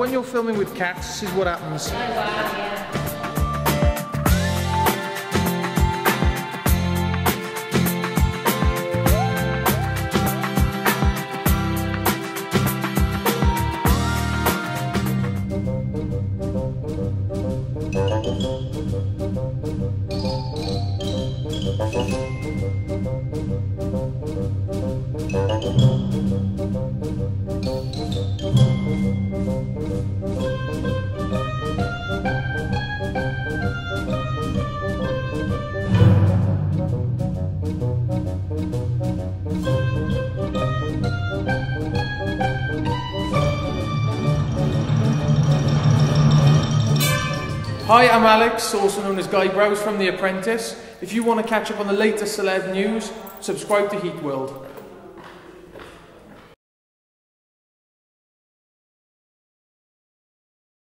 when you're filming with cats, this is what happens. Oh, wow, yeah. Hi, I'm Alex, also known as Guy Browse from The Apprentice. If you want to catch up on the latest celeb news, subscribe to Heatworld.